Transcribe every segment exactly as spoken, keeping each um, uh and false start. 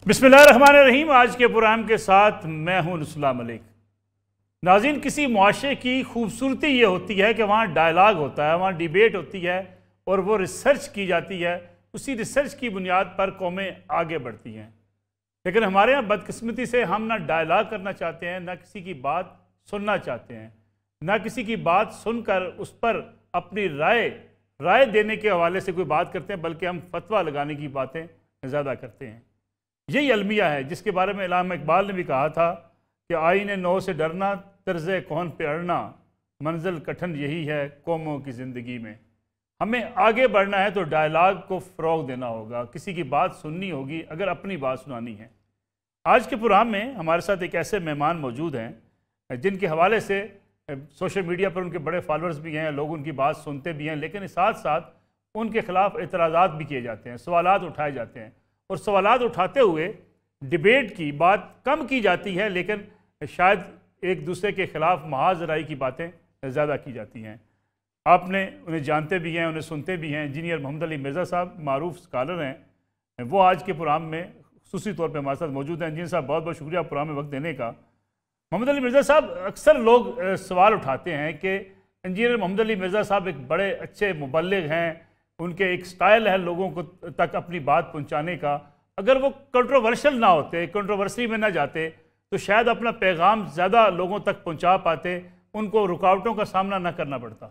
बिस्मिल्लाहिर्रहमानिर्रहीम। आज के प्रोग्राम के साथ मैं हूं नुसला मलिक। नाज़रीन, किसी मुआशरे की खूबसूरती ये होती है कि वहाँ डायलाग होता है, वहाँ डिबेट होती है और वो रिसर्च की जाती है। उसी रिसर्च की बुनियाद पर कौमें आगे बढ़ती हैं। लेकिन हमारे यहाँ बदकिस्मती से हम ना डायलाग करना चाहते हैं, ना किसी की बात सुनना चाहते हैं, ना किसी की बात सुनकर उस पर अपनी राय राय देने के हवाले से कोई बात करते हैं, बल्कि हम फतवा लगाने की बातें ज़्यादा करते हैं। यही अलमिया है जिसके बारे में इल्हाम इकबाल ने भी कहा था कि आईने नौ से डरना, तर्ज़ कौन पे अड़ना, मंजिल कठिन यही है कौमों की ज़िंदगी में। हमें आगे बढ़ना है तो डायलाग को फ़रोग़ देना होगा, किसी की बात सुननी होगी अगर अपनी बात सुनानी है। आज के प्रोग्राम में हमारे साथ एक ऐसे मेहमान मौजूद हैं जिनके हवाले से सोशल मीडिया पर उनके बड़े फॉलोअर्स भी हैं, लोग उनकी बात सुनते भी हैं, लेकिन साथ साथ उनके ख़िलाफ़ एतराज़ात भी किए जाते हैं, सवालात उठाए जाते हैं और सवालात उठाते हुए डिबेट की बात कम की जाती है, लेकिन शायद एक दूसरे के ख़िलाफ़ महाज राय की बातें ज़्यादा की जाती हैं। आपने उन्हें जानते भी हैं, उन्हें सुनते भी हैं। इंजीनियर मोहम्मद अली मिर्ज़ा साहब मारूफ स्कॉलर हैं, वो आज के प्रोग्राम में ख़ुसूसी तौर पर हमारे साथ मौजूद हैं। इंजीनियर साहब, बहुत बहुत शुक्रिया प्रोग्राम में वक्त देने का। मोहम्मद अली मिर्ज़ा साहब, अक्सर लोग सवाल उठाते हैं कि इंजीनियर मोहम्मद अली मिर्ज़ा साहब एक बड़े अच्छे मुबल्लिग हैं, उनके एक स्टाइल है लोगों को तक अपनी बात पहुंचाने का। अगर वो कंट्रोवर्शियल ना होते, कंट्रोवर्सी में ना जाते, तो शायद अपना पैगाम ज़्यादा लोगों तक पहुंचा पाते, उनको रुकावटों का सामना ना करना पड़ता।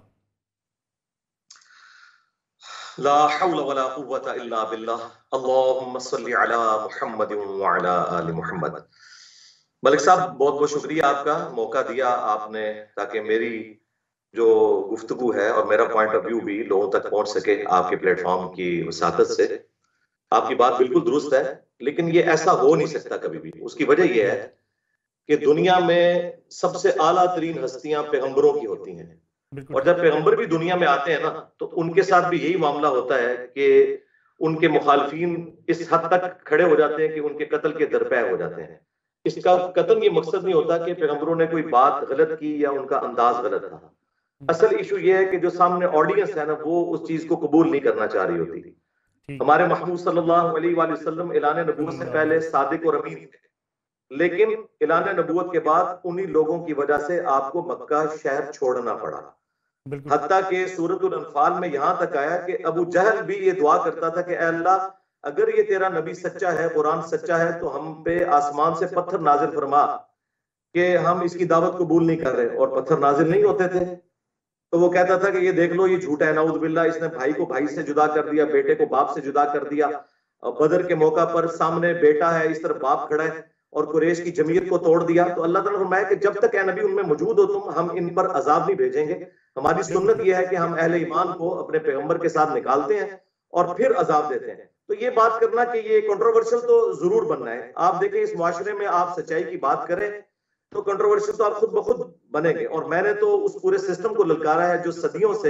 ला हौला वला कुव्वता इल्ला बिल्लाह, अल्लाहुम्मा सल्लि अला मुहम्मद व अला आलि मुहम्मद। मलिक साहब, बहुत बहुत शुक्रिया, आपका मौका दिया आपने ताकि मेरी जो गुफ्तगू है और मेरा पॉइंट ऑफ व्यू भी लोगों तक पहुंच सके आपके प्लेटफॉर्म की वसातत से। आपकी बात बिल्कुल दुरुस्त है, लेकिन ये ऐसा हो नहीं सकता कभी भी। उसकी वजह यह है कि दुनिया में सबसे आला तरीन हस्तियां पैगंबरों की होती हैं, और जब पैगंबर भी दुनिया में आते हैं ना, तो उनके साथ भी यही मामला होता है कि उनके मुखालफीन इस हद तक खड़े हो जाते हैं कि उनके कत्ल के दरपे हो जाते हैं। इसका कतन ये मकसद नहीं होता कि पैगंबरों ने कोई बात गलत की या उनका अंदाज गलत था। असल इशू ये है कि जो सामने ऑडियंस है ना, वो उस चीज को कबूल नहीं करना चाह रही होती। हमारे महमूद सल्लल्लाहु अलैहि वसल्लम ऐलान नबूवत से पहले सादिक और अमीन थे, लेकिन ऐलान नबूवत के बाद उन्हीं लोगों की वजह से आपको मक्का शहर छोड़ना पड़ा। हत्ता के सूरतुल अनफाल में यहां तक आया कि अबू जहल भी ये दुआ करता था कि ऐ अल्लाह, अगर ये तेरा नबी सच्चा है, कुरान सच्चा है, तो हम पे आसमान से पत्थर नाजिल फरमा कि हम इसकी दावत कबूल नहीं कर रहे। और पत्थर नाजिल नहीं होते थे, तो वो कहता था कि ये देख लो, ये झूठा है, नाउज़ बिल्लाह, इसने भाई को भाई से जुदा कर दिया, बेटे को बाप से जुदा कर दिया। बदर के मौका पर सामने बेटा है, इस तरफ बाप खड़ा है, और कुरैश की जमीयत को तोड़ दिया। तो अल्लाह ताला फरमाया कि जब तक ए नबी उनमें मौजूद हो तुम, हम इन पर अजाब नहीं भेजेंगे। हमारी सुन्नत यह है कि हम अहले ईमान को अपने पैगंबर के साथ निकालते हैं और फिर अजाब देते हैं। तो ये बात करना कि ये कंट्रोवर्शियल तो जरूर बनना है। आप देखें, इस मुआशरे में आप सच्चाई की बात करें तो कंट्रोवर्शियल तो आप खुद ब खुद बनेंगे। और मैंने तो उस पूरे सिस्टम को ललकारा है जो सदियों से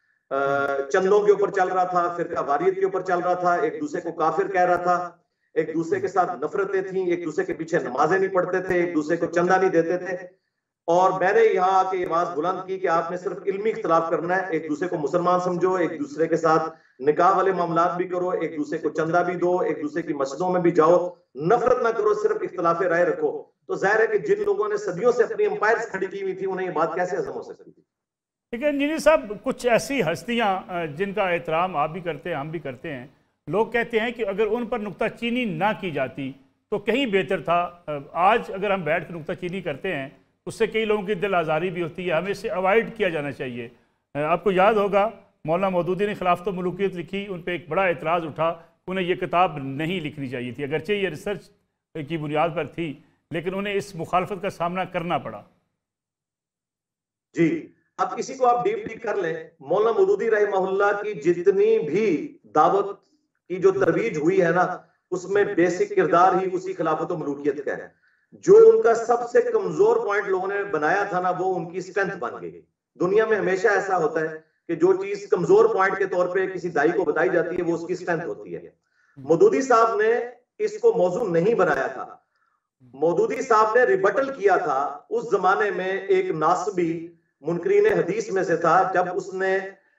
चंदों के ऊपर चल रहा था, फिरका वारियत के ऊपर चल रहा था, एक दूसरे को काफिर कह रहा था, एक दूसरे के साथ नफरतें थी, एक दूसरे के पीछे नमाजें नहीं पढ़ते थे, एक दूसरे को चंदा नहीं देते थे। और मैंने यहाँ आके आवाज बुलंद की कि आपने सिर्फ इल्मी इख्तलाफ करना है, एक दूसरे को मुसलमान समझो, एक दूसरे के साथ निकाह वाले मामलात भी करो, एक दूसरे को चंदा भी दो, एक दूसरे की मस्जिदों में भी जाओ, नफरत ना करो, सिर्फ इख्तलाफ राय रखो। तो जाहिर है कि जिन लोगों ने सदियों से अपनी एम्पायर खड़ी की हुई थी, उन्हें ये बात कैसे हजम हो सकती थी। ठीक है इंजीनियर साहब, कुछ ऐसी हस्तियाँ जिनका एहतराम आप भी करते हैं, हम भी करते हैं, लोग कहते हैं कि अगर उन पर नुक्ताचीनी ना की जाती तो कहीं बेहतर था। आज अगर हम बैठ कर नुक्ताचीनी करते हैं, उससे कई लोगों की दिल आज़ारी भी होती है, हमें इसे अवॉइड किया जाना चाहिए। आपको याद होगा मौलाना मौदूदी ने खिलाफत मलूकियत लिखी, उन पर एक बड़ा एतराज़ उठा, उन्हें ये किताब नहीं लिखनी चाहिए थी, अगरचे ये रिसर्च की बुनियाद पर थी, लेकिन उन्हें इस मुखालफत का सामना करना पड़ा। जी, अब इसी को आप डीप डीप कर लें। मौलाना मौदूदी रहमहुल्लाह की जितनी भी दावत की जो तरवीज हुई है ना, उसमें बेसिक किरदार ही उसी खिलाफत मलूकियत का है। जो उनका सबसे कमजोर पॉइंट लोगों ने बनाया था ना, वो उनकी स्ट्रेंथ बन गई। दुनिया में हमेशा ऐसा होता है कि जो चीज कमजोर पॉइंट के तौर पे किसी दाई को बताई जाती है, वो उसकी स्ट्रेंथ होती है। मौदूदी साहब ने इसको मौजू नहीं बनाया था, मौदूदी साहब ने रिबटल किया था। उस जमाने में एक नासबी मुनकरीन हदीस में से था, जब उसने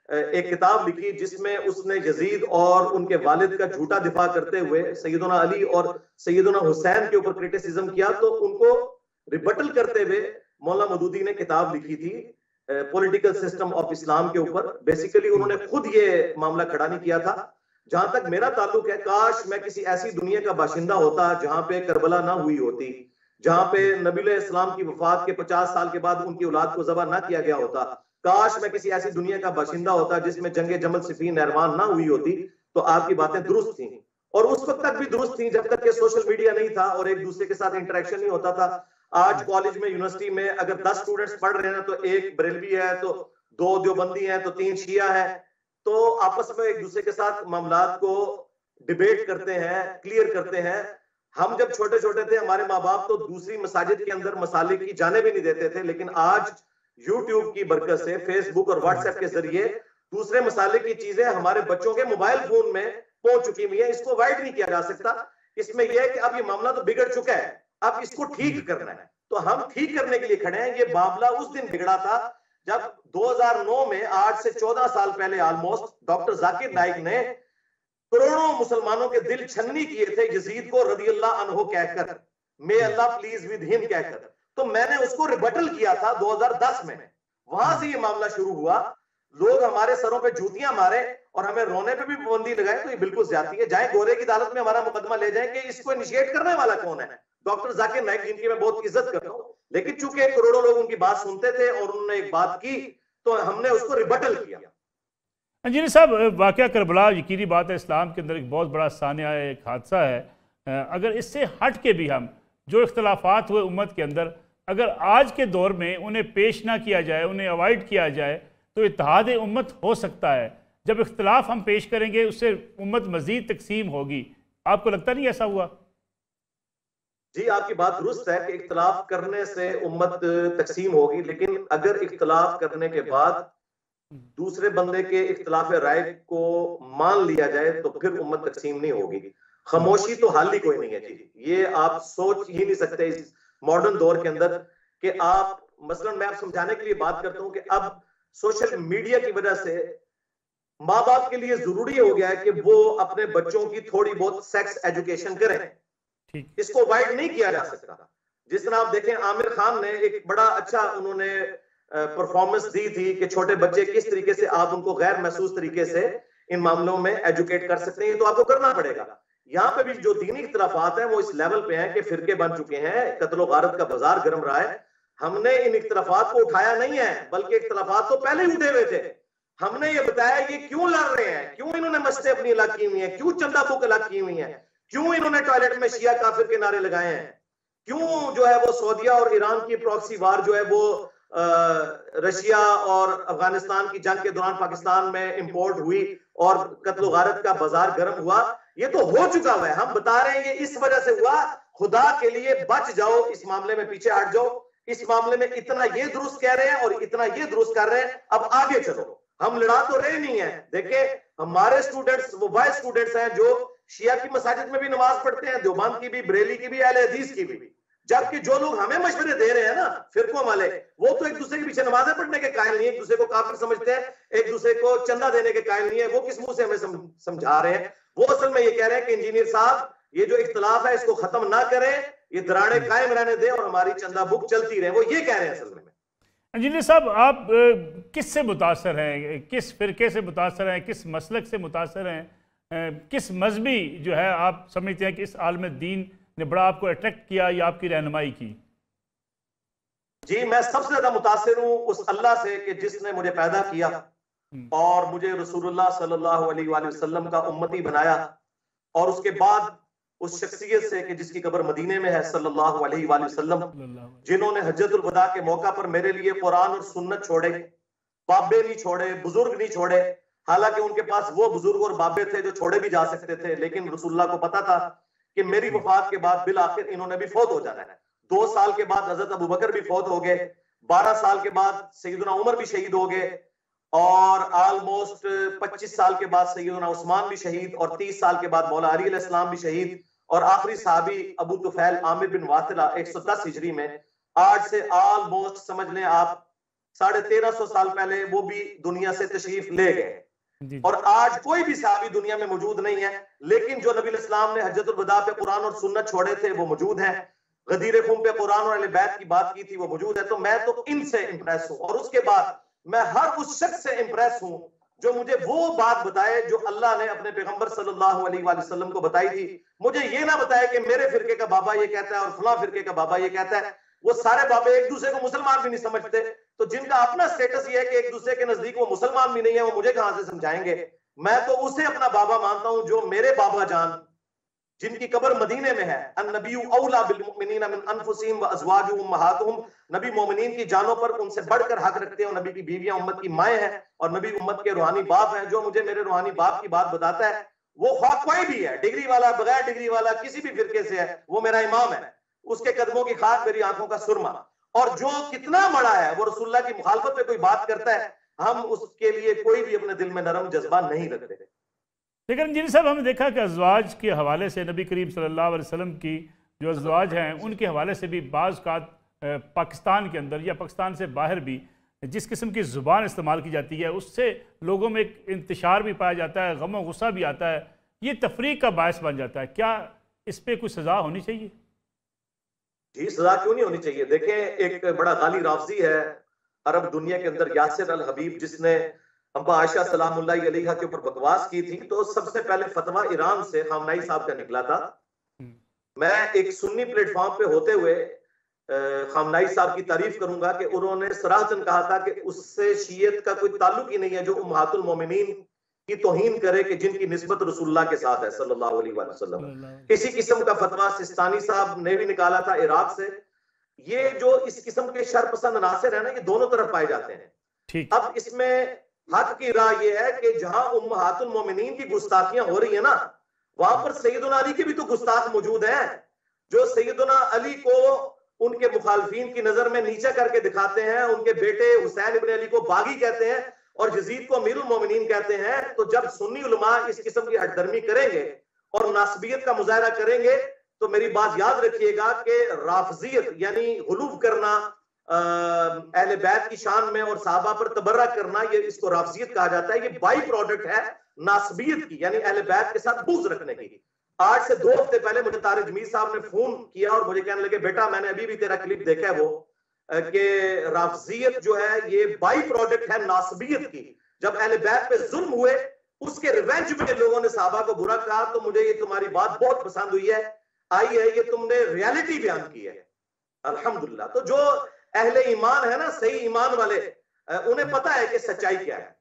एक किताब लिखी जिसमें उसने यजीद और उनके वालिद का झूठा दिफा करते हुए सैयदना अली और सैयदना हुसैन के ऊपर क्रिटिसिज्म किया, तो उनको रिबटल करते हुए मौला मौदूदी ने किताब लिखी थी पॉलिटिकल सिस्टम ऑफ इस्लाम के ऊपर। बेसिकली उन्होंने खुद ये मामला खड़ा नहीं किया था। जहां तक मेरा ताल्लुक है, काश मैं किसी ऐसी दुनिया का बाशिंदा होता जहां पे करबला ना हुई होती, जहां पे नबी इस्लाम की वफात के पचास साल के बाद उनकी औलाद को ज़बह ना किया गया होता। काश मैं किसी ऐसी दुनिया का बाशिंदा होता जिसमें जंगे जमल सिफीन नहरवान ना हुई होती। तो आपकी बातें दुरुस्त थी और उस वक्त तक भी दुरुस्त थी जब तक कि सोशल मीडिया नहीं था और एक दूसरे के साथ इंटरेक्शन नहीं होता था। आज कॉलेज में, यूनिवर्सिटी में अगर दस स्टूडेंट्स पढ़ रहे हैं तो एक बरेलवी है, तो दो देवबंदी है, तो तीन शिया है, तो आपस में एक दूसरे के साथ मामलात को डिबेट करते हैं, क्लियर करते हैं। हम जब छोटे छोटे थे, हमारे माँ बाप तो दूसरी मसाजिद के अंदर मसाले की जाने भी नहीं देते थे, लेकिन आज यूट्यूब की बरकत से, फेसबुक और व्हाट्सएप के जरिए दूसरे मसाले की चीजें हमारे बच्चों के मोबाइल फोन में पहुंच चुकी हुई है। इसको अवॉइड नहीं किया जा सकता। इसमें यह है कि अब ये मामला तो बिगड़ चुका है, अब इसको ठीक करना है, तो हम ठीक करने के लिए खड़े हैं। ये मामला उस दिन बिगड़ा था जब दो हज़ार नौ में, आज से चौदह साल पहले ऑलमोस्ट, डॉक्टर जाकिर नाइक ने करोड़ों मुसलमानों के दिल छन्नी किए थे यजीद को रज़ी अल्लाह अन्हु कहकर, मे अल्लाह प्लीज विद हिम कहकर। तो मैंने उसको रिबटल किया था दो हज़ार दस में। वहां से ये मामला शुरू हुआ। लोग हमारे सरों पे जूतियां मारे और हमें रोने पे भी पाबंदी लगाए, तो ये बिल्कुल ज्यादती है। जाए गोरे की अदालत में हमारा मुकदमा ले जाए कि इसको इनिशिएट करने वाला कौन है। डॉक्टर जाकिर नाइक, जिनकी मैं बहुत इज्जत करता हूँ, लेकिन चूंकि करोड़ों लोग उनकी बात सुनते थे और उन्होंने एक बात की तो हमने उसको रिबटल किया। इंजीनियर साहब, वाकया करबला यकीनी बात है इस्लाम के अंदर एक बहुत बड़ा सानिया, एक हादसा है। अगर इससे हट के भी हम जो इख्तलाफात हुए उम्मत के अंदर, अगर आज के दौर में उन्हें पेश ना किया जाए, उन्हें अवॉइड किया जाए, तो इत्तेहाद उम्मत हो सकता है। जब इख्तलाफ हम पेश करेंगे उससे उम्मत मज़ीद तकसीम होगी। आपको लगता नहीं ऐसा हुआ? जी, आपकी बात दुरुस्त है कि इख्तलाफ करने से उम्मत तकसीम होगी, लेकिन अगर इख्तलाफ करने के बाद दूसरे बंदे के इख्तलाफ राय को मान लिया जाए तो फिर उम्मत तकसीम नहीं होगी। खामोशी तो हाल ही कोई नहीं है जी। ये आप सोच ही नहीं सकते इस मॉडर्न दौर के अंदर कि आप, मसलन मैं आप समझाने के लिए बात करता हूं कि अब सोशल मीडिया की वजह से माँ बाप के लिए जरूरी हो गया है कि वो अपने बच्चों की थोड़ी बहुत सेक्स एजुकेशन करें। इसको अवॉइड नहीं किया जा सकता। जिस तरह आप देखें, आमिर खान ने एक बड़ा अच्छा उन्होंने परफॉर्मेंस दी थी कि छोटे बच्चे किस तरीके से आप उनको गैर महसूस तरीके से इन मामलों में एजुकेट कर सकते हैं। तो आपको करना पड़ेगा। यहाँ पे भी जो दीनी इख्तलाफात हैं वो इस लेवल पे हैं कि फिरके बन चुके हैं, कत्लो गारत का बाजार गर्म रहा है। हमने इन इख्तलाफात को उठाया नहीं है, बल्कि इख्तलाफात तो पहले ही उठे हुए थे। हमने ये बताया ये क्यों लड़ रहे हैं, क्यों इन्होंने मस्जिदें अपनी अलग की हुई हैं, क्यों चंदा बुक अलग की हुई है, क्यों इन्होंने टॉयलेट में शिया काफिर के नारे लगाए हैं, क्यों जो है वो सऊदीया और ईरान की प्रॉक्सी वार जो है वो आ, रशिया और अफगानिस्तान की जंग के दौरान पाकिस्तान में इंपोर्ट हुई और कत्लो गारत का बाजार गर्म हुआ। ये तो हो चुका हुआ है। हम बता रहे हैं ये इस वजह से हुआ। खुदा के लिए बच जाओ, इस मामले में पीछे हट जाओ। इस मामले में इतना ये दुरुस्त कह रहे हैं और इतना ये दुरुस्त कर रहे हैं, अब आगे चलो। हम लड़ा तो रहे नहीं है। देखिए, हमारे स्टूडेंट्स वो वाइस स्टूडेंट्स हैं जो शिया की मसाजिद में भी नमाज पढ़ते हैं, देवबंद की भी, बरेली की भी, अहले हदीस की भी। जबकि जो लोग हमें मशवरे दे रहे हैं ना, फिरकों वाले, वो तो एक दूसरे के पीछे नमाजें पढ़ने के कायल नहीं है, एक दूसरे को काफिर समझते हैं, एक दूसरे को चंदा देने के कायल नहीं है। वो किस मुंह से हमें समझा रहे हैं? वो असल में ये कह रहे हैं कि इंजीनियर साहब, ये जो इख्तलाफ है इसको खत्म ना करें, ये दराड़े कायम रहने दें और हमारी चंदा बुक चलती रहे। वो ये कह रहे हैं असल में। इंजीनियर साहब, आप किस से मुतासर हैं, किस फिरके से मुतासर हैं, किस मसलक से मुतासर हैं, किस मजहबी जो है आप समझते हैं कि इस आलम दीन ने बड़ा आपको अट्रैक्ट किया या आपकी रहनुमाई की? जी, मैं सबसे ज्यादा मुतासिर हूँ उस अल्लाह से कि जिसने मुझे पैदा किया और मुझे रसूलुल्लाह सल्लल्लाहु अलैहि वसल्लम का उम्मती बनाया, और उसके बाद उस शख्सियत से कि जिसकी कब्र मदीने में है सल्लल्लाहु अलैहि वसल्लम, जिन्होंने हज्जतुल वदा के मौका पर मेरे लिए कुरान और सुन्नत छोड़े, बाबे नहीं छोड़े, बुजुर्ग नहीं छोड़े। हालांकि उनके पास वो बुजुर्ग और बाबे थे जो छोड़े भी जा सकते थे, लेकिन रसूलुल्लाह को पता था कि मेरी वफात के बाद बिल आखिर इन्होंने भी फौत हो जाना है। दो साल के बाद हजरत अबू बकर भी फौत हो गए, बारह साल के बाद सैयदना उमर भी शहीद हो गए, और ऑलमोस्ट पच्चीस साल के बाद सैयदना उस्मान भी शहीद, और तीस साल के बाद मौला अली अलैहिस्सलाम भी शहीद, और आखिरी साहबी अबू तुफैल आमिर बिन वातिला एक सौ दस हिजरी में, आज से ऑलमोस्ट समझ लें आप साढ़े तेरह सौ साल पहले वो भी दुनिया से तशरीफ ले गए और आज कोई भी सहाबी दुनिया में मौजूद नहीं है, लेकिन जो नबी इस्लाम ने हज्जतुल वदा पे कुरान और सुन्नत छोड़े थे वो मौजूद हैं। गदीर खून पे कुरान और अहले बैत की बात की थी वो मौजूद है। तो मैं तो इनसे इंप्रेस हूं और उसके बाद मैं हर उस शख्स से इंप्रेस हूं जो मुझे वो बात बताए जो अल्लाह ने अपने पैगंबर सल्लल्लाहु अलैहि वसल्लम को बताई थी। मुझे ये ना बताए कि मेरे फिरके का बाबा ये कहता है और फला फिरके का बाबा ये कहता है। वो सारे बाबे एक दूसरे को मुसलमान भी नहीं समझते, तो जिनका अपना स्टेटस ये है कि एक दूसरे के नजदीक वो मुसलमान भी नहीं है, वो मुझे कहां से समझाएंगे। मैं तो उसे अपना बाबा मानता हूं जो मेरे बाबा जान, जिनकी कब्र मदीने में है। अन्नबिय्यु औला बिल मुमिनीना मिन अनफुसिहिम व अज़वाजुहुम उम्महातुहुम, नबी मोमिनीन की जानों पर उनसे बढ़कर हक रखते हैं और नबी की बीवियां उम्मत की माएँ हैं और नबी उम्मत के रूहानी बाप हैं। जो मुझे मेरे रूहानी बाप की बात बताता है वो ख्वाह कोई भी है, डिग्री वाला बगैर डिग्री वाला किसी भी फिरके से है, वो मेरा इमाम है। उसके कदमों की खाक मेरी आंखों का सुरमा। और जो कितना बड़ा है वो रसूलुल्लाह की मुखालफत पे कोई बात करता है, हम उसके लिए कोई भी अपने दिल में नरम जज्बा नहीं रखते। लेकिन इंजीनियर साहब, हमने देखा कि अज़वाज के हवाले से नबी करीम सल्लल्लाहु अलैहि वसल्लम की जो अज़वाज हैं उनके हवाले से भी बाज़ का पाकिस्तान के अंदर या पाकिस्तान से बाहर भी जिस किस्म की ज़ुबान इस्तेमाल की जाती है उससे लोगों में एक इंतशार भी पाया जाता है, गम और गुस्सा भी आता है, ये तफरीक का बायस बन जाता है। क्या इस पर कोई सज़ा होनी चाहिए? जी, सजा क्यों नहीं होनी चाहिए। देखें, एक बड़ा गाली राफजी है अरब दुनिया के अंदर, यासिर अल हबीब, जिसने अम्मा आयशा सलामुल्लाह अलैहा के ऊपर बकवास की थी। तो सबसे पहले फतवा ईरान से खामनाई साहब का निकला था। मैं एक सुन्नी प्लेटफॉर्म पे होते हुए खामनाई साहब की तारीफ करूंगा कि उन्होंने सराहतन कहा था कि उससे शियत का कोई ताल्लुक ही नहीं है जो उम्महातुल मोमिनीन की तौहीन करे कि जिनकी निस्बत रसूलुल्लाह के साथ है सल्लल्लाहु अलैहि वसल्लम। इसी किस्म का फतवा सिस्तानी साहब ने भी निकाला था इराक से। ये जो इस किस्म के शरपसंद अनासिर है ना, ये दोनों तरफ पाए जाते हैं। अब इसमें हक की राह ये है कि जहां उम्महातुल मोमिनीन की गुस्ताखियां हो रही है ना, वहां पर सैयदुना अली के भी तो गुस्ताख मौजूद हैं, जो सैयदुना अली को उनके मुखालफीन की नजर में नीचा करके दिखाते हैं, उनके बेटे हुसैन इब्न अली को बागी कहते हैं और यजीद को अमीरुल मोमिनीन कहते हैं। तो जब सुन्नी उलमा इस किस्म की हटदर्मी करेंगे और नासबियत का मुजाहरा करेंगे तो मेरी बात याद रखिएगा कि राफजियत यानी गुलूव करना अहले बैत की शान में और साहबा पर तबर्रा करना, ये इसको राफजियत कहा जाता है। ये बाई प्रोडक्ट है नासबियत की, यानी अहले बैत के साथ बुग़्ज़ रखने की। आज से दो हफ्ते पहले मुझे तारिक जमीर साहब ने फोन किया और मुझे कहने लगे, बेटा मैंने अभी भी तेरा क्लिप देखा है वो कि राफजियत जो है ये बाई प्रोडक्ट है नासबियत की। जब अहले बैत पे जुल्म हुए उसके रिवेंज में लोगों ने साहबा को बुरा कहा। तो मुझे ये तुम्हारी बात बहुत पसंद हुई है, आई है, ये तुमने रियलिटी बयान की है, अल्हम्दुलिल्लाह। तो जो अहले ईमान है ना, सही ईमान वाले, उन्हें पता है कि सच्चाई क्या है।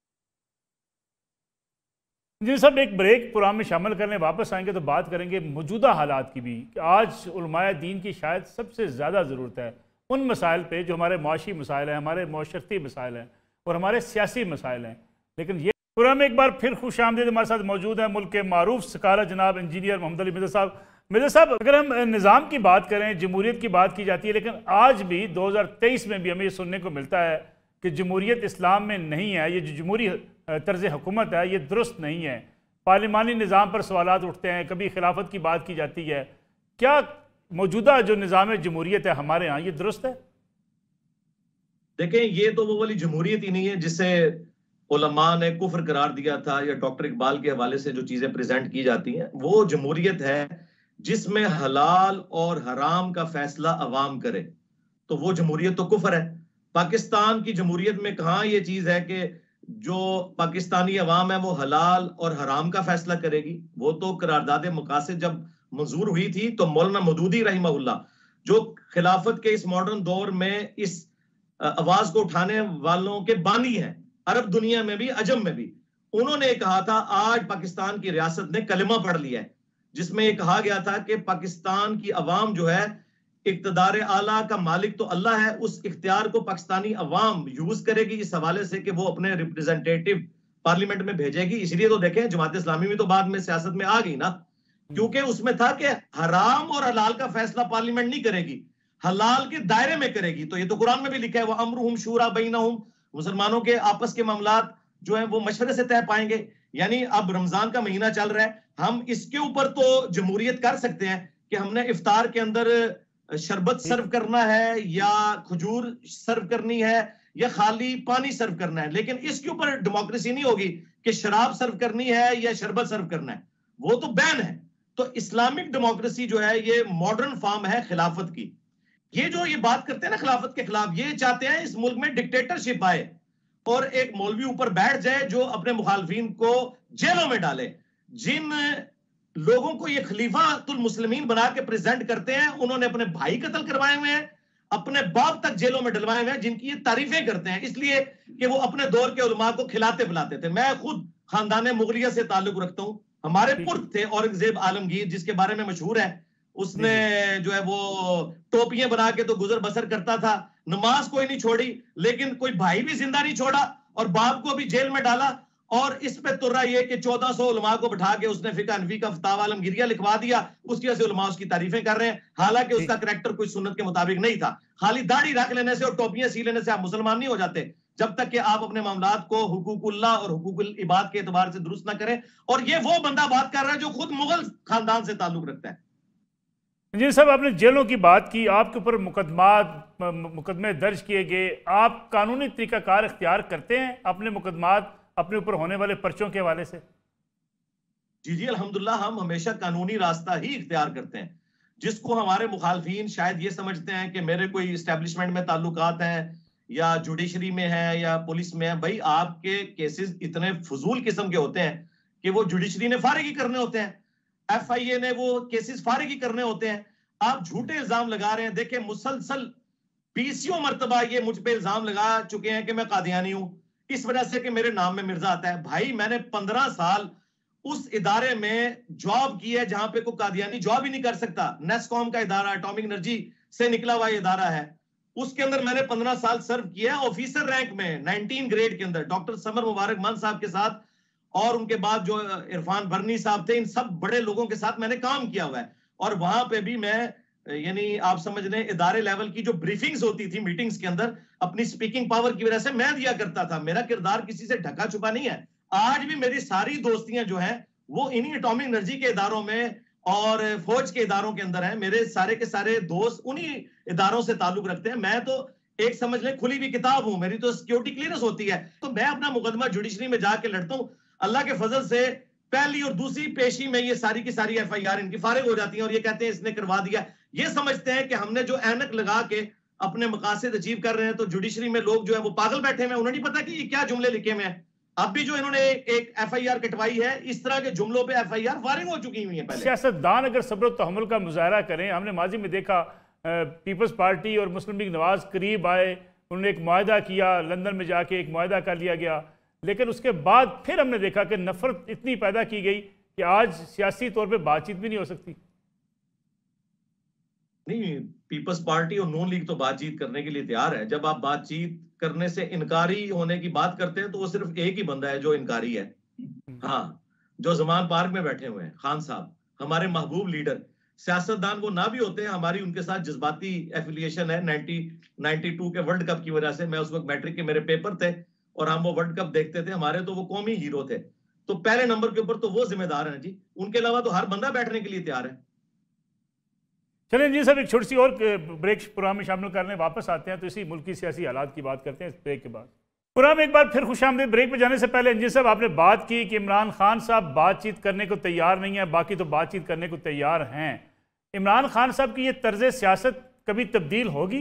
जी सब एक ब्रेक प्रोग्राम में शामिल करने वापस आएंगे तो बात करेंगे मौजूदा हालात की भी, कि आज उलमाए दीन की शायद सबसे ज़्यादा ज़रूरत है उन मसाइल पे जो हमारे मुआशी मसाइल हैं, हमारे माशरती मसाइल हैं और हमारे सियासी मसाइल हैं। लेकिन ये प्रोग्राम में एक बार फिर खुश आमदीद हमारे साथ मौजूद है मुल्क के मारूफ सकारा जनाब इंजीनियर मोहम्मद अली मिर्ज़ा साहब। मिर्ज़ा साहब, अगर हम निज़ाम की बात करें, जमहूरियत की बात की जाती है, लेकिन आज भी दो हज़ार तेईस में भी हमें ये सुनने को मिलता है कि जमहूरियत इस्लाम में नहीं है। ये जो जमहूरी तर्ज हुकूमत है ये दुरुस्त नहीं है। पार्लिमानी निज़ाम पर सवालात उठते हैं, कभी खिलाफत की बात की जाती है। क्या मौजूदा जो निज़ाम जमहूरियत है हमारे यहाँ, ये दुरुस्त है? देखें, ये तो वो वाली जमहूरियत ही नहीं है जिसे उलमा ने कुफ्र करार दिया था, या डॉक्टर इकबाल के हवाले से जो चीजें प्रेजेंट की जाती हैं। वो जमहूरियत है जिसमें हलाल और हराम का फैसला अवाम करे, तो वो जमहूरियत तो कुफ्र है। पाकिस्तान की जमहूरियत में कहाँ ये चीज है कि जो पाकिस्तानी अवाम है वो हलाल और हराम का फैसला करेगी? वो तो करारदाद मकासद जब मंजूर हुई थी तो मौलाना मौदूदी रहमहुल्लाह, जो खिलाफत के इस मॉडर्न दौर में इस आवाज को उठाने वालों के बानी हैं, अरब दुनिया में भी अजम में भी, उन्होंने कहा था आज पाकिस्तान की रियासत ने कलमा पढ़ लिया है जिसमें यह कहा गया था कि पाकिस्तान की अवाम जो है इक्तदार आला का मालिक तो अल्लाह है, उस इख्तियार को पाकिस्तानी अवाम यूज करेगी इस हवाले से कि वो अपने रिप्रेजेंटेटिव पार्लियामेंट में भेजेगी। इसलिए तो देखें जमात इस्लामी में तो बाद में सियासत में आ गई ना, क्योंकि उसमें था कि हराम और हलाल का फैसला पार्लियामेंट नहीं करेगी, हलाल के दायरे में करेगी। तो ये तो कुरान में भी लिखा है, वो अमरुहुम शूरा बैनहुम, मुसलमानों के आपस के मामलात जो है वो मशवरे से तय पाएंगे। यानी अब रमजान का महीना चल रहा है, हम इसके ऊपर तो जमहूरियत कर सकते हैं कि हमने इफ्तार के अंदर शरबत सर्व करना है या खजूर सर्व करनी है या खाली पानी सर्व करना है, लेकिन इसके ऊपर डेमोक्रेसी नहीं होगी कि शराब सर्व करनी है या शरबत सर्व करना है, वो तो बैन है। तो इस्लामिक डेमोक्रेसी जो है ये मॉडर्न फॉर्म है खिलाफत की। ये जो ये बात करते हैं ना खिलाफत के खिलाफ, ये चाहते हैं इस मुल्क में डिक्टेटरशिप आए और एक मौलवी ऊपर बैठ जाए जो अपने मुखालफिन को जेलों में डाले। जिन लोगों को ये खलीफातुल मुस्लिमीन बना के प्रेजेंट करते हैं, उन्होंने अपने भाई कत्ल करवाए हुए हैं, अपने बाप तक जेलों में डलवाए हुए हैं, जिनकी ये तारीफें करते हैं इसलिए कि वो अपने दौर के उलमा को खिलाते पिलाते थे। मैं खुद खानदान मुगलिया से ताल्लुक रखता हूं। हमारे पुरख थे औरंगजेब आलमगीर, जिसके बारे में मशहूर है, उसने जो है वो टोपियां बना के तो गुजर बसर करता था, नमाज कोई नहीं छोड़ी, लेकिन कोई भाई भी जिंदा नहीं छोड़ा और बाप को भी जेल में डाला। और इस पे तुर्रा ये कि चौदह सौ उलमा को बिठा के उसने फिका हनफी का फतावा आलमगीरिया लिखवा दिया, उसकी वजह से उलमा उसकी तारीफें कर रहे हैं, हालांकि उसका करैक्टर कोई सुन्नत के मुताबिक नहीं था। खाली दाढ़ी रख लेने से और टोपियां सी लेने से आप मुसलमान नहीं हो जाते, जब तक कि आप अपने मामलात को हुकूकुल्लाह और हुकूकुल इबाद के एतबार से दुरुस्त ना करें। और ये वो बंदा बात कर रहा है जो खुद मुगल खानदान से ताल्लुक रखता है। जी साहब, आपने जेलों की बात की, आपके ऊपर मुकदमात मुकदमे दर्ज किए गए, आप कानूनी तरीकाकार इख्तियार करते हैं अपने मुकदमात अपने ऊपर होने वाले पर्चों के हवाले से? जी जी अल्हम्दुलिल्लाह, हम हमेशा कानूनी रास्ता ही इख्तियार करते हैं। जिसको हमारे मुखालफीन शायद ये समझते हैं कि मेरे कोई इस्टेब्लिशमेंट में ताल्लुकात हैं या जुडिशरी में है या पुलिस में है, भाई आपके केसेस इतने फजूल किस्म के होते हैं कि वो जुडिशरी ने फारिग ही करने होते हैं, एफ आई ए ने वो केसेस फारिग ही करने होते हैं। आप झूठे इल्जाम लगा रहे हैं। देखें, मुसलसल बीसियों मरतबा ये मुझ पे इल्जाम लगा चुके हैं कि मैं कादियानी हूं, इस वजह से कि मेरे नाम में मिर्जा आता है। भाई मैंने पंद्रह साल उस इदारे में जॉब की है जहां पे कोई कादियानी जॉब ही नहीं कर सकता। नेस्कॉम का इदारा, एटॉमिक एनर्जी से निकला हुआ इदारा है, उसके अंदर मैंने पंद्रह साल सर्व किया है ऑफिसर रैंक में, नाइनटीन ग्रेड के अंदर, डॉक्टर समर मुबारक मान साहब के साथ और उनके बाद जो इरफान बर्नी साहब थे, इन सब बड़े लोगों के साथ मैंने काम किया हुआ है। और वहां पे भी मैं, यानी आप समझ लें, इदारे लेवल की जो ब्रीफिंग्स होती थी मीटिंग्स के अंदर, अपनी स्पीकिंग पावर की वजह से मैं दिया करता था। मेरा किरदार किसी से ढका छुपा नहीं है। आज भी मेरी सारी दोस्तियां जो हैं वो इन्हीं एटॉमिक एनर्जी के इदारों में और फौज के इदारों के अंदर हैं। मेरे सारे के सारे दोस्त उन्हीं इदारों से ताल्लुक रखते हैं। मैं तो एक समझ लें खुली हुई किताब हूं, मेरी तो सिक्योरिटी क्लियरेंस होती है, तो मैं अपना मुकदमा जुडिशरी में जाके लड़ता हूं। अल्लाह के फजल से पहली और दूसरी पेशी में ये सारी की सारी एफ आई आर इनकी फारिग हो जाती है और ये कहते हैं इसने करवा दिया। ये समझते हैं कि हमने जो ऐनक लगा के अपने मकासद अचीव कर रहे हैं, तो जुडिशरी में लोग जो है वो पागल बैठे हुए हैं, उन्हें नहीं पता कि ये क्या जुमले लिखे हुए हैं। अब भी जो इन्होंने एक एफ आई आर कटवाई है, इस तरह के जुमलों पे एफ आई आर फारिग हो चुकी हुई है। पहले सियासतदान अगर सब्र तहम्मुल का मुजाहरा करें, हमने माजी में देखा पीपल्स पार्टी और मुस्लिम लीग नवाज करीब आए, उन्होंने एक मुआहदा किया, लंदन में जाके एक मुआहदा कर लिया गया, लेकिन उसके बाद फिर हमने देखा कि नफरत इतनी पैदा की गई कि आज सियासी तौर पे बातचीत भी नहीं हो सकती। नहीं, पीपल्स पार्टी और नून लीग तो बातचीत करने के लिए तैयार है। जब आप बातचीत करने से इनकारी होने की बात करते हैं तो वो सिर्फ एक ही बंदा है जो इनकारी है, हाँ, जो जमान पार्क में बैठे हुए हैं, खान साहब, हमारे महबूब लीडर। सियासतदान वो ना भी होते हैं, हमारी उनके साथ जज्बाती एफिलिएशन है नाइनटी नाइनटी टू के वर्ल्ड कप की वजह से। मैं उस वक्त मैट्रिक के मेरे पेपर थे और हम वो वर्ल्ड कप देखते थे, हमारे तो वो कौमी हीरो थे, तो पहले नंबर के ऊपर तो वो जिम्मेदार है जी। उनके अलावा तो हर बंदा बैठने के लिए तैयार है। चलें जी साहब, एक छोटी सी और ब्रेक प्रोग्राम में शामिल करने वापस आते हैं, तो इसी मुल्क की सियासी हालात की बात करते हैं इस ब्रेक के बाद। प्रोग्राम एक बार फिर खुशामदीद। ब्रेक पे जाने से पहले अंजी साहब, आपने बात की कि इमरान खान साहब बातचीत करने को तैयार नहीं है, बाकी तो बातचीत करने को तैयार हैं। इमरान खान साहब की ये तर्ज सियासत कभी तब्दील होगी?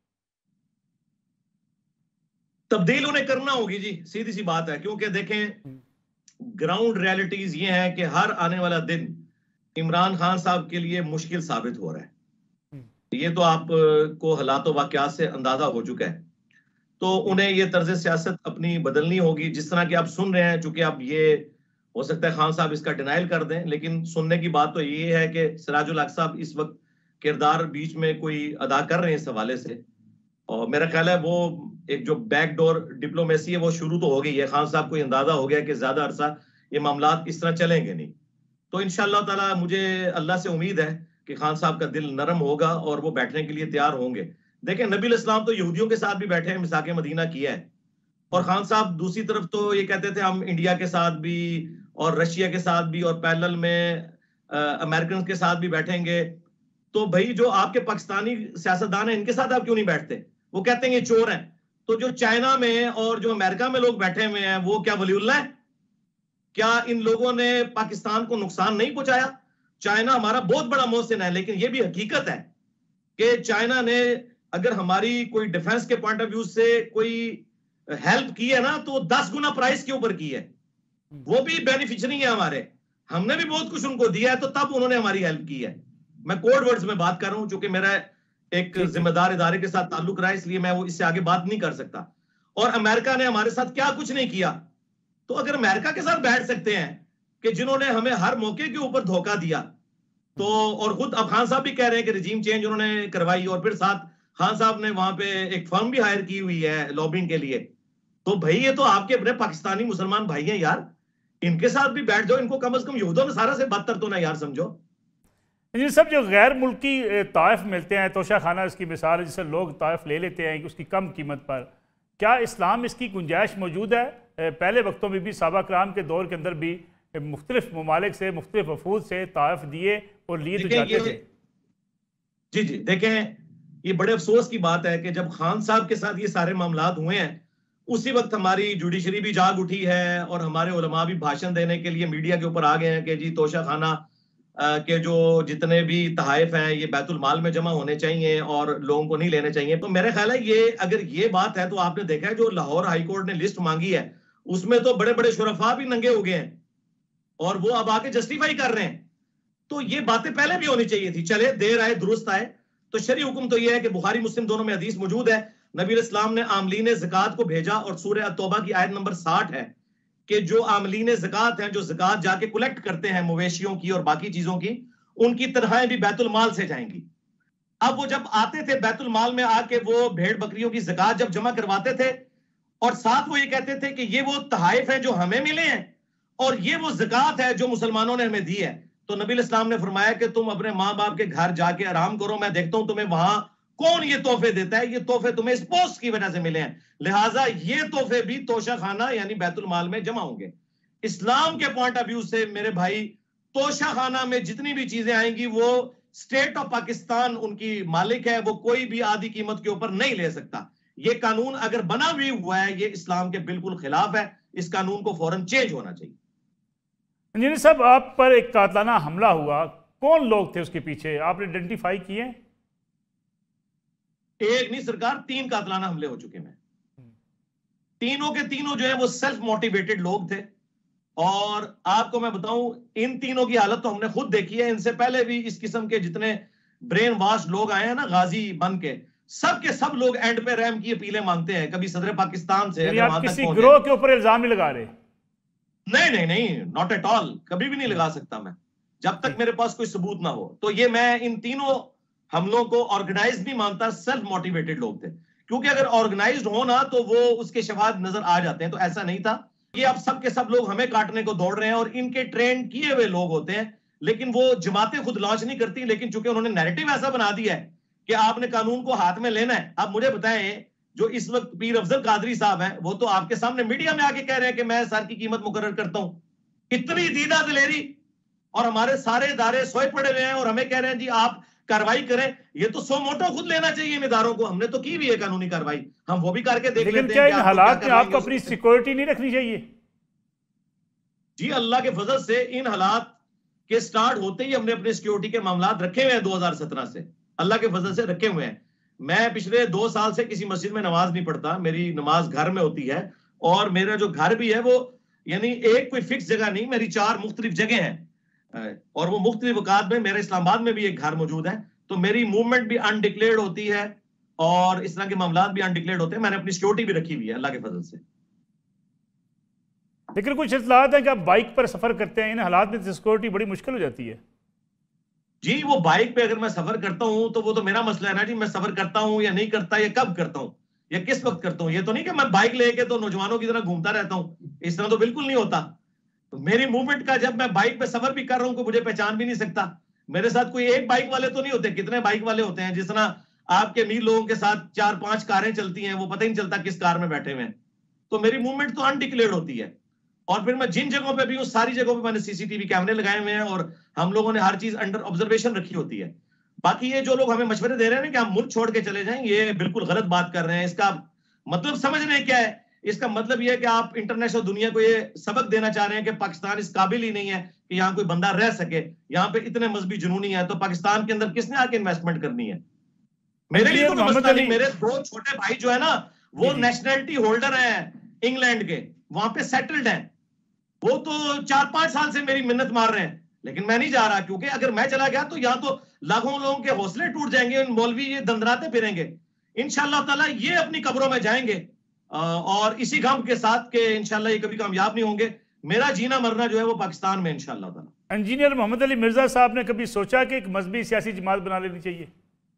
तब्दील उन्हें करना होगी जी, सीधी सी बात है। क्योंकि देखें, ग्राउंड रियलिटीज ये हैं कि हर आने वाला दिन इमरान खान साहब के लिए मुश्किल साबित हो रहा है। ये तो आप को हालात वाक़यात से अंदाजा हो चुका है। तो उन्हें ये तर्ज सियासत अपनी बदलनी होगी, जिस तरह की आप सुन रहे हैं। चूंकि आप ये हो सकता है खान साहब इसका डिनाइल कर दें, लेकिन सुनने की बात तो ये है कि सिराजुल हक साहब इस वक्त किरदार बीच में कोई अदा कर रहे हैं इस हवाले से, और मेरा ख्याल है वो एक जो बैकडोर डिप्लोमेसी है वो शुरू तो हो गई है। खान साहब को अंदाजा हो गया कि ज्यादा अरसा ये मामलात इस तरह चलेंगे नहीं। तो इंशाअल्लाह ताला मुझे अल्लाह से उम्मीद है कि खान साहब का दिल नरम होगा और वो बैठने के लिए तैयार होंगे। देखें, नबी इस्लाम तो यहूदियों के साथ भी बैठे हैं, मिसाके मदीना किया है, और खान साहब दूसरी तरफ तो ये कहते थे हम इंडिया के साथ भी और रशिया के साथ भी और पैरेलल में अमेरिकन के साथ भी बैठेंगे। तो भाई जो आपके पाकिस्तानी सियासतदान है इनके साथ आप क्यों नहीं बैठते? वो कहते हैं ये चोर हैं। तो जो चाइना में और जो अमेरिका में लोग बैठे हुए हैं वो क्या वलीउल्लाह है? क्या इन लोगों ने पाकिस्तान को नुकसान नहीं पहुंचाया? चाइना हमारा बहुत बड़ा मोहसिन है, लेकिन यह भी हकीकत है कि चाइना ने अगर हमारी कोई डिफेंस के पॉइंट ऑफ व्यू से कोई हेल्प की है ना, तो दस गुना प्राइस के ऊपर की है। वो भी बेनिफिशियरी है हमारे, हमने भी बहुत कुछ उनको दिया है, तो तब उन्होंने हमारी हेल्प की है। मैं कोड वर्ड्स में बात कर रहा हूं, चूंकि मेरा एक जिम्मेदार इदारे के साथ ताल्लुक रहा है, इसलिए मैं वो इससे आगे बात नहीं कर सकता। और अमेरिका ने हमारे साथ क्या कुछ नहीं किया। तो अगर अमेरिका के साथ बैठ सकते हैं कि जिन्होंने हमें हर मौके के ऊपर धोखा दिया, तो और खुद अब खान साहब भी कह रहे हैं कि रिजीम चेंज उन्होंने करवाई, और फिर साथ खान साहब ने वहां पे एक फर्म भी हायर की हुई है लॉबिंग के लिए। तो भाई ये तो आपके अपने पाकिस्तानी मुसलमान भाई हैं यार, इनके साथ भी बैठ जाओ, इनको कम से कम यहूदों नसारा से बदतर तो ना यार समझो। ये सब जो गैर मुल्की ताइफ मिलते हैं, तोशा खाना इसकी मिसाल है, जिससे लोग ताइफ ले लेते हैं उसकी कम कीमत पर, क्या इस्लाम इसकी गुंजाइश मौजूद है? पहले वक्तों में भी सहाबा कराम के दौर के अंदर भी मुख्तलिफ ममालिक से मुख्तलिफ वफूद से ताइफ दिए और लिए तो जाते थे। जी जी देखें, ये बड़े अफसोस की बात है कि जब खान साहब के साथ ये सारे मामलात हुए हैं, उसी वक्त हमारी जुडिशरी भी जाग उठी है और हमारे उलमा भी भाषण देने के लिए मीडिया के ऊपर आ गए हैं कि जी तोशा खाना के जो जितने भी तहाइफ हैं ये बैतुल माल में जमा होने चाहिए और लोगों को नहीं लेने चाहिए। तो मेरा ख्याल है ये अगर ये बात है, तो आपने देखा है जो लाहौर हाई कोर्ट ने लिस्ट मांगी है उसमें तो बड़े बड़े शुरफा भी नंगे हो गए हैं और वो अब आके जस्टिफाई कर रहे हैं। तो ये बातें पहले भी होनी चाहिए थी। चले देर आए दुरुस्त आए। तो शरी हुक्म तो ये है कि बुखारी मुस्लिम दोनों में हदीस मौजूद है, नबी इस्लाम ने आमलीन ज़कात को भेजा और सूरह तौबा की आयत नंबर साठ है कि जो आमलीन ज़कात हैं, जो ज़कात जाके कलेक्ट करते हैं मवेशियों की और बाकी चीजों की, उनकी तनख्वाहें भी बैतुल माल से जाएंगी। अब वो जब आते थे बैतुल माल में आके वो भेड़ बकरियों की ज़कात जब जमा करवाते थे और साथ वो ये कहते थे कि ये वो तहाइफ हैं जो हमें मिले हैं और ये वो ज़कात है जो मुसलमानों ने हमें दी है, तो नबी इस्लाम ने फरमाया कि तुम अपने माँ बाप के घर जाके आराम करो, मैं देखता हूं तुम्हें वहां कौन ये तोहफे देता है। ये तोहफे तुम्हें इस पोस्ट की वजह से मिले हैं, लिहाजा ये तोहफे भी तोशा खाना यानी बैतुल माल में जमा होंगे। इस्लाम के पॉइंट ऑफ व्यू से मेरे भाई, तोशा खाना में जितनी भी चीजें आएंगी वो स्टेट ऑफ पाकिस्तान उनकी मालिक है, वो कोई भी आधी कीमत के ऊपर नहीं ले सकता। ये कानून अगर बना भी हुआ है ये इस्लाम के बिल्कुल खिलाफ है, इस कानून को फौरन चेंज होना चाहिए। इंजीनियर साहब, आप पर एक कातलाना हमला हुआ, कौन लोग थे उसके पीछे, आपने आइडेंटिफाई किए? एक नहीं सरकार, तीन कातलाना हमले हो चुके हैं। तीनों के तीनों जो है वो सेल्फ मोटिवेटेड लोग थे और आपको मैं बताऊं इन तीनों की हालत तो हमने खुद देखी है। इनसे पहले भी इस किस्म के जितने ब्रेन वॉश लोग आए हैं ना गाजी बन के, सब के सब लोग एंड पे रहम की अपीलें मांगते हैं, कभी सदर पाकिस्तान से। आप किसी गिरोह के ऊपर इल्जाम नहीं लगा रहे? नहीं नहीं नहीं, नॉट एट ऑल, कभी भी नहीं लगा सकता मैं जब तक मेरे पास कोई सबूत ना हो। तो ये मैं इन तीनों हमलों को ऑर्गेनाइज नहीं मानता, सेल्फ मोटिवेटेड लोग थे, क्योंकि अगर ऑर्गेनाइज्ड हो ना तो वो उसके शवाहद नजर आ जाते हैं। तो ऐसा नहीं था। ये अब सब के सब लोग हमें काटने को दौड़ रहे हैं और इनके ट्रेन किए हुए लोग होते हैं, लेकिन वो जमातें खुद लॉन्च नहीं करती, लेकिन चूंकि उन्होंने नैरेटिव ऐसा बना दिया है कि आपने कानून को हाथ में लेना है। अब मुझे बताएं, जो इस वक्त पीर अफजल कादरी साहब हैं वो तो आपके सामने मीडिया में आके कह रहे हैं कि मैं सर की कीमत मुकर्रर करता हूं। इतनी दीदा दिलेरी, और हमारे सारे इदारे सोए पड़े हुए हैं और हमें कह रहे हैं जी आप कार्रवाई करें। ये तो सो मोटो खुद लेना चाहिए इन इदारों को, हमने तो की भी है कानूनी कार्रवाई, हम वो भी करके देख लेते हैं। क्या इन हालात में आपको अपनी सिक्योरिटी नहीं रखनी चाहिए? जी अल्लाह के फजल से इन हालात के स्टार्ट होते ही हमने अपने सिक्योरिटी के मामलात रखे हुए हैं। दो हजार सत्रह से अल्लाह के फजल से रखे हुए हैं। मैं पिछले दो साल से किसी मस्जिद में नमाज नहीं पढ़ता, मेरी नमाज घर में होती है और मेरा जो घर भी है वो यानी एक कोई फिक्स जगह नहीं, मेरी चार मुख्तलिफ जगह हैं और वो मुख्तलिफ वक़ात में, मेरे इस्लामाबाद में भी एक घर मौजूद है। तो मेरी मूवमेंट भी अनडिक्लेयर्ड होती है और इस तरह के मामलात भी अनडिक्लेयर्ड होते हैं। मैंने अपनी सिक्योरिटी भी रखी हुई है अल्लाह के फजल से। लेकिन कुछ इत्तलात है कि आप बाइक पर सफर करते हैं, इन हालात में सिक्योरिटी बड़ी मुश्किल हो जाती है। जी वो बाइक पे अगर मैं सफर करता हूं तो वो तो मेरा मसला है ना जी, मैं सफर करता हूं या नहीं करता, या कब करता हूं या किस वक्त करता हूं। ये तो नहीं कि मैं बाइक लेके तो नौजवानों की तरह घूमता रहता हूं, इस तरह तो बिल्कुल नहीं होता। तो मेरी मूवमेंट का, जब मैं बाइक पे सफर भी कर रहा हूं, कोई मुझे पहचान भी नहीं सकता। मेरे साथ कोई एक बाइक वाले तो नहीं होते, कितने बाइक वाले होते हैं। जिस तरह आपके अमीर लोगों के साथ चार पांच कारें चलती हैं, वो पता ही नहीं चलता किस कार में बैठे हुए हैं। तो मेरी मूवमेंट तो अनडिक्लेयर्ड होती है। और फिर मैं जिन जगहों पे भी हूं सारी जगहों पे मैंने सीसीटीवी कैमरे लगाए हुए हैं और हम लोगों ने हर चीज अंडर ऑब्जर्वेशन रखी होती है। बाकी ये जो लोग हमें मशवरे दे रहे हैं ना कि हम मुल्क छोड़ के चले जाएं, ये बिल्कुल गलत बात कर रहे हैं। इसका मतलब समझ रहे हैं क्या है इसका? मतलब ये है कि आप इंटरनेशनल दुनिया को ये सबक देना चाह रहे हैं कि पाकिस्तान इस काबिल ही नहीं है कि यहाँ कोई बंदा रह सके, यहाँ पे इतने मजहबी जुनूनी है, तो पाकिस्तान के अंदर किसने आके इन्वेस्टमेंट करनी है? मेरे लिए तो कोई मसला नहीं, मेरे दो छोटे भाई जो है ना वो नेशनैलिटी होल्डर हैं इंग्लैंड के, वहां पे सेटल्ड हैं, वो तो चार पांच साल से मेरी मिन्नत मार रहे हैं, लेकिन मैं नहीं जा रहा, क्योंकि अगर मैं चला गया तो यहाँ तो लाखों लोगों के हौसले टूट जाएंगे, मौलवी ये दंदराते फिरेंगे। इंशाल्लाह ताला ये अपनी कब्रों में जाएंगे और इसी गम के साथ के इंशाल्लाह ये कभी कामयाब नहीं होंगे। मेरा जीना मरना जो है वो पाकिस्तान में इंशाल्लाह ताला। इंजीनियर मोहम्मद अली मिर्जा साहब ने कभी सोचा कि एक मजहबी सियासी जमात बना लेनी चाहिए?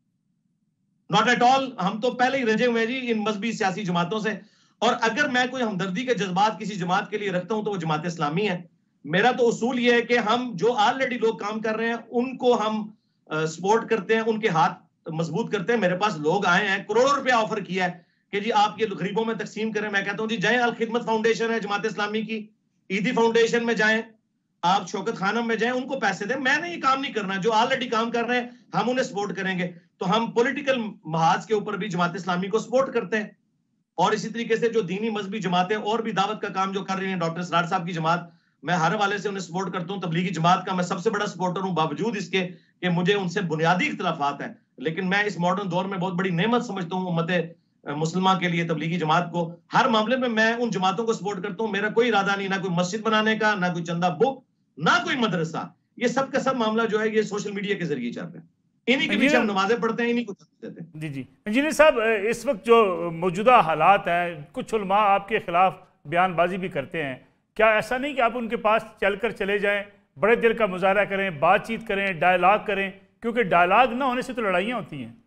नॉट एट ऑल, हम तो पहले ही रजे हुए जी इन मजहबी सियासी जमातों से, और अगर मैं कोई हमदर्दी के जज्बात किसी जमात के लिए रखता हूं तो वो जमात इस्लामी है। मेरा तो उसूल ये है कि हम जो ऑलरेडी लोग काम कर रहे हैं उनको हम सपोर्ट करते हैं, उनके हाथ मजबूत करते हैं। मेरे पास लोग आए हैं, करोड़ों रुपया ऑफर किया है कि जी आप ये गरीबों में तकसीम करें। मैं कहता हूं जी जाएं, अल खिदमत फाउंडेशन है जमात इस्लामी की, ईदी फाउंडेशन में जाएं, आप शौकत खानम में जाएं, उनको पैसे दें। मैंने ये काम नहीं करना, जो ऑलरेडी काम कर रहे हैं हम उन्हें सपोर्ट करेंगे। तो हम पॉलिटिकल महाज के ऊपर भी जमात इस्लामी को सपोर्ट करते हैं, और इसी तरीके से जो दीनी मजहबी जमातें और भी दावत का काम जो कर रही हैं, डॉक्टर सरार साहब की जमात, मैं हर वाले से उन्हें सपोर्ट करता हूं। तबलीगी जमात का मैं सबसे बड़ा सपोर्टर हूं, बावजूद इसके कि मुझे उनसे बुनियादी इख्तलाफात हैं, लेकिन मैं इस मॉडर्न दौर में बहुत बड़ी नेमत समझता हूं उम्मत मुसलमान के लिए तबलीगी जमात को। हर मामले में मैं उन जमातों को सपोर्ट करता हूं। मेरा कोई इरादा नहीं, ना कोई मस्जिद बनाने का, ना कोई चंदा बुक, ना कोई मदरसा। ये सब का सब मामला जो है ये सोशल मीडिया के जरिए चल रहा है, इन्हीं के पीछे हम नमाजें पढ़ते हैं, इन्हीं को देते हैं। जी जी इंजीनियर साहब, इस वक्त जो मौजूदा हालात हैं, कुछ उलमा आपके खिलाफ बयानबाजी भी करते हैं, क्या ऐसा नहीं कि आप उनके पास चलकर चले जाएं, बड़े दिल का मुजाहरा करें, बातचीत करें, डायलॉग करें, क्योंकि डायलॉग ना होने से तो लड़ाइयाँ होती हैं।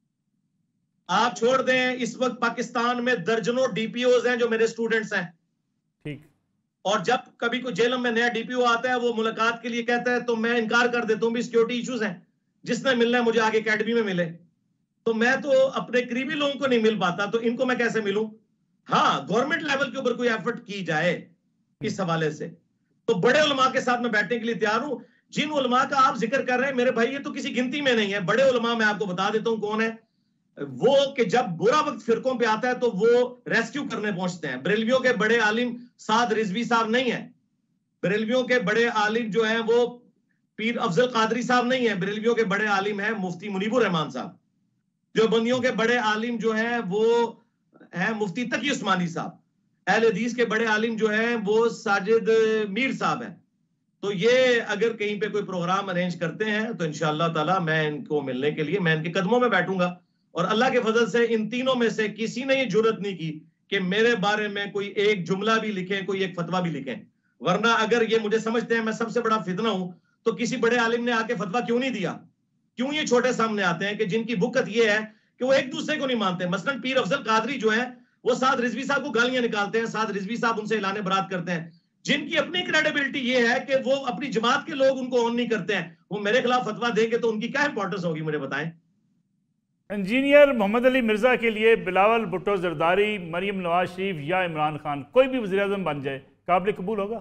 आप छोड़ दें, इस वक्त पाकिस्तान में दर्जनों डीपीओज हैं जो मेरे स्टूडेंट्स हैं, ठीक, और जब कभी कोई जेल में नया डीपीओ आता है वो मुलाकात के लिए कहता है तो मैं इनकार कर देता हूं भी सिक्योरिटी इश्यूज हैं, जिसने मिलना है मुझे आगे एकेडमी में मिले। तो मैं तो अपने करीबी लोगों को नहीं मिल पाता, तो इनको मैं कैसे मिलूं? हाँ, गवर्नमेंट लेवल के ऊपर कोई एफर्ट की जाए इस हवाले से, तो बड़े उलमा के साथ मैं बैठने के लिए तैयार हूं। जिन उलमा का आप जिक्र कर रहे हैं मेरे भाई, ये तो किसी गिनती में नहीं है। बड़े उलमा मैं आपको बता देता हूं कौन है वो, कि जब बुरा वक्त फिरकों पे आता है तो वो रेस्क्यू करने पहुंचते हैं। बरेलवियों के बड़े आलिम साद रिजवी साहब नहीं है, बरेलवियों के बड़े आलिम जो हैं वो पीर अफजल कादरी साहब नहीं है, बरेलवियों के बड़े आलिम हैं मुफ्ती मुनीबुर रहमान साहब। जो बंदियों के बड़े आलिम जो हैं वो हैं मुफ्ती तकी उस्मानी साहब। अहले हदीस के बड़े आलिम जो हैं वो साजिद मीर साहब हैं। तो ये अगर कहीं पे कोई प्रोग्राम अरेंज करते हैं तो इंशाअल्लाह ताला मैं इनको मिलने के लिए मैं इनके कदमों में बैठूंगा, और अल्लाह के फजल से इन तीनों में से किसी ने ये जुर्रत नहीं की कि मेरे बारे में कोई एक जुमला भी लिखे, कोई एक फतवा भी लिखे। वरना अगर ये मुझे समझते हैं मैं सबसे बड़ा फितना हूं तो किसी बड़े आलिम ने आके फतवा क्यों नहीं दिया? क्यों ये छोटे सामने आते हैं कि जिनकी बुकत ये है कि वो एक दूसरे को नहीं मानते? मसलन पीर अफजल कादरी जो है वो साद रिजवी साहब को गालियां निकालते हैं, साद रिजवी साहब उनसे ऐलान बरात करते हैं। जिनकी अपनी क्रेडिबिलिटी ये है कि वो अपनी जमात के लोग उनको ऑन नहीं करते हैं, वो मेरे खिलाफ फतवा देंगे तो उनकी क्या इंपॉर्टेंस होगी, मुझे बताएं। इंजीनियर मोहम्मद अली मिर्जा के लिए बिलावल भुट्टो जरदारी, मरियम नवाज शरीफ या इमरान खान कोई भी वज़ीर आज़म बन जाए काबिल कबूल होगा?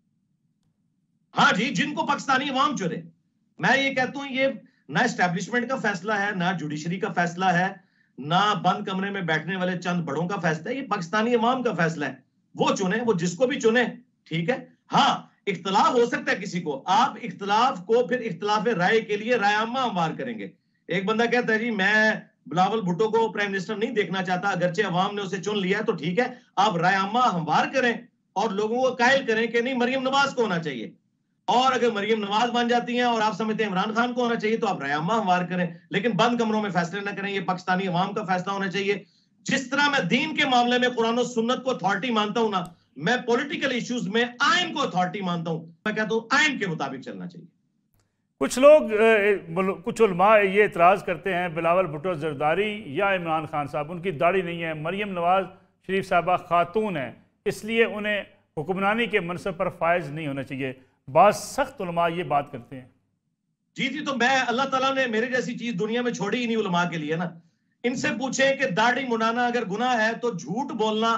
हाँ जी, जिनको पाकिस्तानी अवाम चुने। मैं ये कहता हूं ये ना एस्टेब्लिशमेंट का फैसला है, ना जुडिशरी का फैसला है, ना बंद कमरे में बैठने वाले चंद बड़ों का फैसला है, ये पाकिस्तानी अवाम का फैसला है। वो चुने, वो जिसको भी चुने, ठीक है। हाँ, इख्तलाफ हो सकता है किसी को, आप इख्तलाफ को फिर इख्तलाफ राय के लिए राय आमा हमवार करेंगे। एक बंदा कहता है जी मैं बिलावल भुट्टो को प्राइम मिनिस्टर नहीं देखना चाहता, अगरचे अवाम ने उसे चुन लिया, तो ठीक है, आप राय आमा हमवार करें और लोगों को कायल करें कि नहीं मरियम नवाज को होना चाहिए। और अगर मरियम नवाज बन जाती हैं और आप समझते हैं इमरान खान को होना चाहिए तो आप राय आमा हमवार करें, लेकिन बंद कमरों में फैसले ना करें। ये पाकिस्तानी अवाम का फैसला होना चाहिए। जिस तरह मैं दीन के मामले में कुरान और सुन्नत को अथॉरिटी मानता हूं ना, मैं पॉलिटिकल इश्यूज में आइन को अथॉरिटी मानता हूं। मैं कहता हूं आइन के मुताबिक चलना चाहिए। कुछ लोग कुछ उलमा ये इतराज़ करते हैं बिलावल भुट्टो जरदारी या इमरान खान साहब, उनकी दाढ़ी नहीं है, मरियम नवाज शरीफ साहबा खातून है, इसलिए उन्हें हुक्मरानी के मनसब पर फायज नहीं होना चाहिए। बात सख्त उलमा ये बात करते हैं। जी जी, तो मैं अल्लाह ताला ने मेरे जैसी चीज दुनिया में छोड़ी ही नहीं उलमा के लिए ना। इनसे पूछे कि दाढ़ी मुंडाना अगर गुनाह है तो झूठ बोलना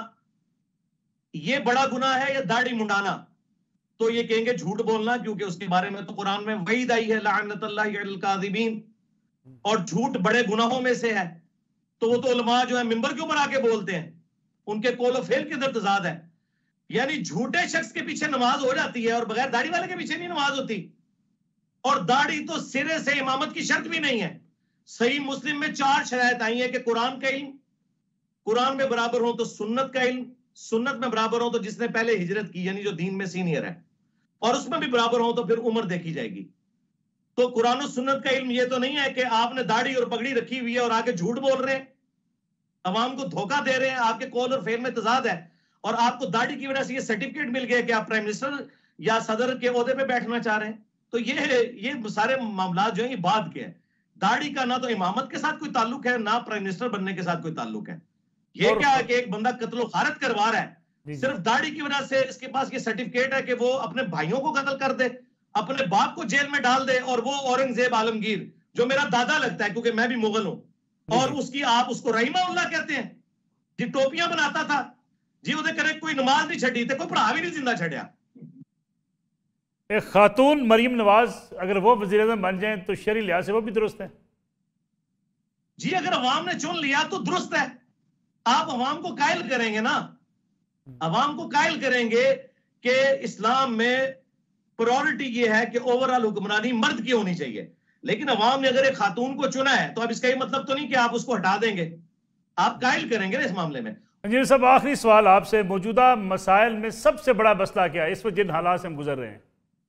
ये बड़ा गुनाह है या दाढ़ी मुंडाना? तो ये कहेंगे झूठ बोलना, क्योंकि उसके बारे में तो कुरान में वईद आई है लानतुल्लाहि अलल काज़िबीन, और झूठ बड़े गुनाहों में से है। तो वो तो उलमा जो है मिंबर के ऊपर आके बोलते हैं उनके कौल और फेल के अंदर तजाद है। यानी झूठे शख्स के पीछे नमाज हो जाती है और बगैर दाढ़ी वाले के पीछे नहीं नमाज होती। और दाढ़ी तो सिरे से इमामत की शर्त भी नहीं है। सही मुस्लिम में चार शरायत आई है कि कुरान का इल्म, कुरान में बराबर हो तो सुन्नत का इल्म, सुन्नत में बराबर हो तो जिसने पहले हिजरत की यानी जो दीन में सीनियर है, और उसमें भी बराबर हो तो फिर उम्र देखी जाएगी। तो कुरान और सुन्नत का इल्म ये तो नहीं है कि आपने दाढ़ी और पगड़ी रखी हुई है और आगे झूठ बोल रहे हैं, अवाम को धोखा दे रहे हैं, आपके कौल और फेल में तजाद है, और आपको दाढ़ी की वजह से ये सर्टिफिकेट मिल गया कि आप प्राइम मिनिस्टर या सदर के ओहदे पे बैठना चाह रहे हैं। तो ये ये सारे मामला जो है ये बाद के हैं। दाढ़ी का ना तो इमामत के साथ कोई ताल्लुक है, ना प्राइम मिनिस्टर बनने के साथ कोई ताल्लुक है। ये क्या है कि एक बंदा कत्लो खारत करवा रहा है सिर्फ दाढ़ी की वजह से, इसके पास ये सर्टिफिकेट है कि वो अपने भाइयों को कत्ल कर दे, अपने बाप को जेल में डाल दे, और वो औरंगजेब आलमगीर जो मेरा दादा लगता है क्योंकि मैं भी मुगल हूं, और उसकी आप उसको रहीमा उल्लाह कहते हैं जी, टोपियां बनाता था जी, उसे करे कोई नमाज नहीं छड़ी थे, कोई पढ़ा भी नहीं जिंदा छड़िया। एक खातून मरीम नवाज अगर वो वज़ीर आज़म बन जाए तो शरई लिहाज से वो भी दुरुस्त है जी। अगर अवाम ने चुन लिया तो दुरुस्त है। आप अवाम को कायल करेंगे ना, अवाम को कायल करेंगे कि इस्लाम में प्रायोरिटी ये है कि ओवरऑल हुक्मरानी मर्द की होनी चाहिए। लेकिन अवाम ने अगर एक खातून को चुना है तो अब इसका ये मतलब तो नहीं कि आप उसको हटा देंगे, आप कायल करेंगे ना इस मामले में। इंजीनियर साहब, आखिरी सवाल आपसे, मौजूदा मसाइल में सबसे बड़ा मसला क्या है इस वक्त जिन हालात से हम गुजर रहे हैं?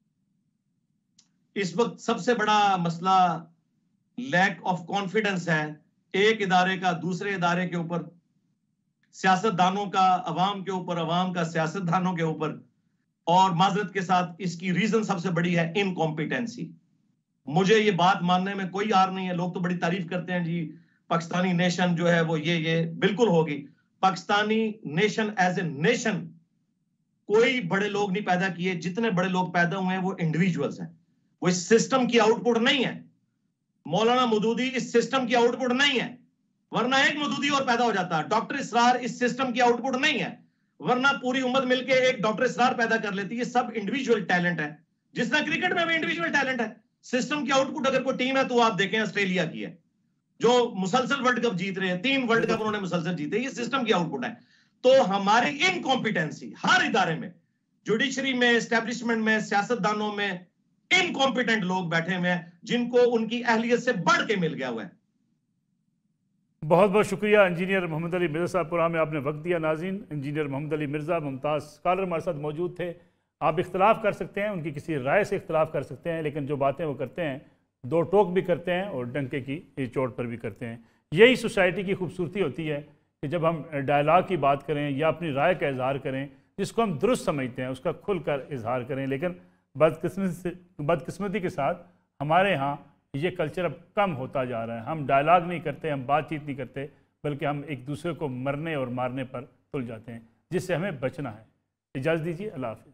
इस वक्त सबसे बड़ा मसला लैक ऑफ कॉन्फिडेंस है, एक इदारे का दूसरे इदारे के ऊपर, सियासतदानों का अवाम के ऊपर, अवाम का सियासतदानों के ऊपर, और माजरत के साथ इसकी रीजन सबसे बड़ी है इनकॉम्पिटेंसी। मुझे ये बात मानने में कोई आर नहीं है। लोग तो बड़ी तारीफ करते हैं जी पाकिस्तानी नेशन जो है वो ये ये बिल्कुल होगी। Pakistani nation as a nation कोई बड़े लोग नहीं पैदा किए, जितने बड़े लोग पैदा हुए हैं वो इंडिविजुअल्स हैं, वो इस सिस्टम की आउटपुट नहीं है। मौलाना मौदूदी इस सिस्टम की आउटपुट नहीं है, वरना एक मौदूदी और पैदा हो जाता। डॉक्टर इसरार इस सिस्टम की आउटपुट नहीं है, वरना पूरी उम्मत मिलके एक डॉक्टर इसरार पैदा कर लेती है। सब इंडिविजुअल टैलेंट है, जिस तरह क्रिकेट में भी इंडिविजुअल टैलेंट है। सिस्टम की आउटपुट अगर कोई टीम है तो आप देखें ऑस्ट्रेलिया की है जो मुसलसल वर्ल्ड कप जीत रहे हैं, तीन वर्ल्ड कप उन्होंने मुसलसल जीते, ये सिस्टम की आउटपुट है। तो हमारी इनकॉम्पिटेंसी हर इदारे में, जुडिशरी में, एस्टेब्लिशमेंट में, सियासतदानों में इनकॉम्पिटेंट लोग बैठे हुए हैं जिनको उनकी अहलियत से बढ़ के मिल गया हुआ है। बहुत बहुत शुक्रिया इंजीनियर मोहम्मद अली मिर्ज़ा साहब, प्रोग्राम में आपने वक्त दिया। नाज़रीन, इंजीनियर मोहम्मद अली मिर्ज़ा मुमताज़ स्कॉलर हमारे साथ मौजूद थे। आप इख्तलाफ कर सकते हैं, उनकी किसी राय से इख्तलाफ कर सकते हैं, लेकिन जो बातें वो करते हैं दो टोक भी करते हैं और डंके की चोट पर भी करते हैं। यही सोसाइटी की खूबसूरती होती है कि जब हम डायलाग की बात करें या अपनी राय का इजहार करें, जिसको हम दुरुस्त समझते हैं उसका खुल कर इजहार करें। लेकिन बदकिस्मती से बदकिस्मती के साथ हमारे यहाँ ये कल्चर अब कम होता जा रहा है। हम डायलाग नहीं करते, हम बातचीत नहीं करते, बल्कि हम एक दूसरे को मरने और मारने पर तुल जाते हैं, जिससे हमें बचना है। इजाज़त दीजिए, अल्लाह हाफ़िज़।